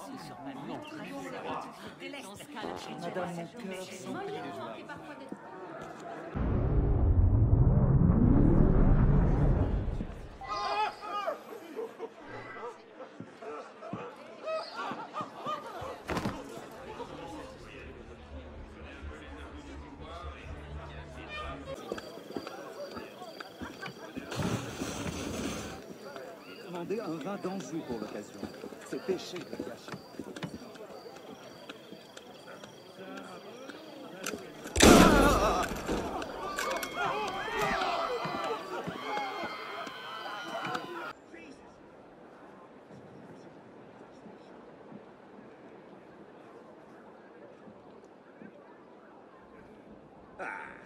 Madame, mon cœur s'emplit. Demandez un vin d'Anjou pour l'occasion. C'est péché de le cacher. Ah.